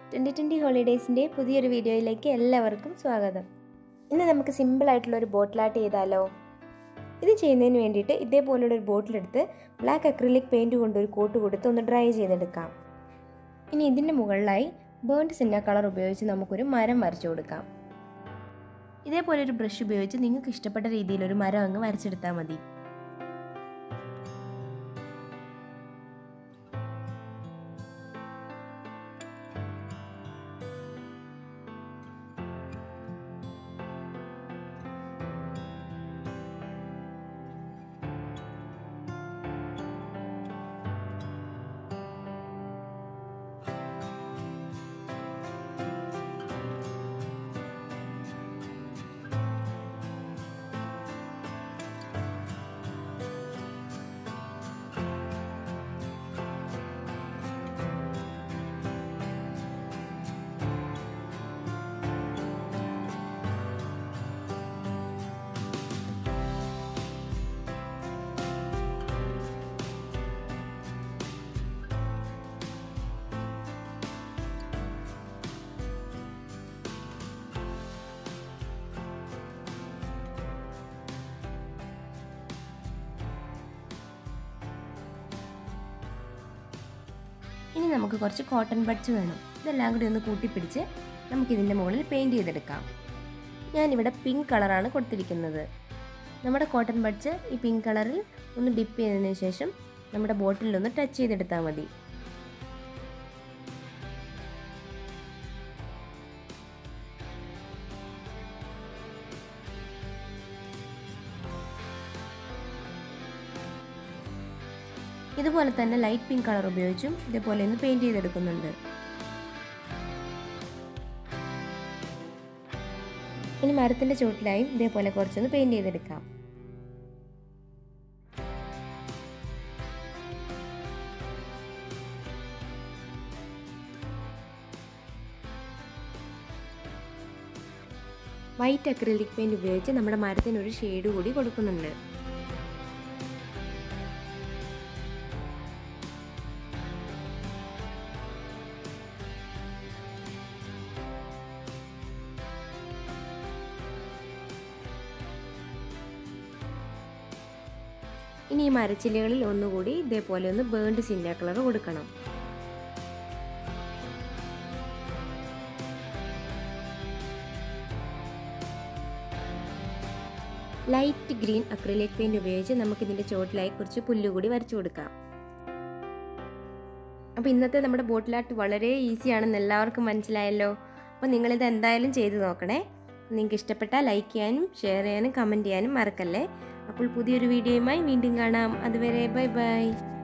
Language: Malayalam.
2020 ഹോളിഡേയ്സിൻ്റെ പുതിയൊരു വീഡിയോയിലേക്ക് എല്ലാവർക്കും സ്വാഗതം. ഇന്ന് നമുക്ക് സിമ്പിളായിട്ടുള്ളൊരു ബോട്ടിൽ ആർട്ട് ചെയ്താലോ? ഇത് ചെയ്യുന്നതിന് വേണ്ടിയിട്ട് ഇതേപോലുള്ളൊരു ബോട്ടിലെടുത്ത് ബ്ലാക്ക് അക്രിലിക് പെയിൻറ്റ് കൊണ്ട് ഒരു കോട്ട് കൊടുത്ത് ഒന്ന് ഡ്രൈ ചെയ്തെടുക്കാം. ഇനി ഇതിൻ്റെ മുകളിലായി ബേൺഡ് സിന്ന കളർ ഉപയോഗിച്ച് നമുക്കൊരു മരം വരച്ചു കൊടുക്കാം. ഇതേപോലെ ഒരു ബ്രഷ് ഉപയോഗിച്ച് നിങ്ങൾക്ക് ഇഷ്ടപ്പെട്ട രീതിയിലൊരു മരം അങ്ങ് വരച്ചെടുത്താൽ മതി. ഇനി നമുക്ക് കുറച്ച് കോട്ടൺ ബഡ്സ് വേണം. ഇതെല്ലാം കൂടി ഒന്ന് കൂട്ടിപ്പിടിച്ച് നമുക്കിതിൻ്റെ മുകളിൽ പെയിൻറ്റ് ചെയ്തെടുക്കാം. ഞാനിവിടെ പിങ്ക് കളറാണ് കൊടുത്തിരിക്കുന്നത്. നമ്മുടെ കോട്ടൺ ബഡ്സ് ഈ പിങ്ക് കളറിൽ ഒന്ന് ഡിപ്പ് ചെയ്തതിന് ശേഷം നമ്മുടെ ബോട്ടിലൊന്ന് ടച്ച് ചെയ്തെടുത്താൽ മതി. ഇതുപോലെ തന്നെ ലൈറ്റ് പിങ്ക് കളർ ഉപയോഗിച്ചും ഇതേപോലെ ഒന്ന് പെയിൻറ്റ് ചെയ്തെടുക്കുന്നുണ്ട്. ഇനി മരത്തിൻ്റെ ചുവട്ടിലായും ഇതേപോലെ കുറച്ചൊന്ന് പെയിൻറ്റ് ചെയ്തെടുക്കാം. വൈറ്റ് അക്രിലിക് പെയിൻറ്റ് ഉപയോഗിച്ച് നമ്മുടെ മരത്തിനൊരു ഷെയ്ഡ് കൂടി കൊടുക്കുന്നുണ്ട്. ഇനി ഈ മരച്ചില്ലകളിൽ ഒന്നുകൂടി ഇതേപോലെ ഒന്ന് ബേൺഡ് സിന്ന കളർ കൊടുക്കണം. ലൈറ്റ് ഗ്രീൻ അക്രിലിക് പെയിൻറ്റ് ഉപയോഗിച്ച് നമുക്കിതിൻ്റെ ചുവട്ടിലായി കുറച്ച് പുല്ലുകൂടി വരച്ചു കൊടുക്കാം. അപ്പോൾ ഇന്നത്തെ നമ്മുടെ ബോട്ടിൽ ആർട്ട് വളരെ ഈസിയാണെന്ന് എല്ലാവർക്കും മനസ്സിലായല്ലോ. അപ്പോൾ നിങ്ങളിത് എന്തായാലും ചെയ്ത് നോക്കണേ. നിങ്ങൾക്ക് ഇഷ്ടപ്പെട്ടാൽ ലൈക്ക് ചെയ്യാനും ഷെയർ ചെയ്യാനും കമൻറ്റ് ചെയ്യാനും മറക്കല്ലേ. അപ്പോൾ പുതിയൊരു വീഡിയോയുമായി വീണ്ടും കാണാം. അതുവരെ ബൈ ബൈ.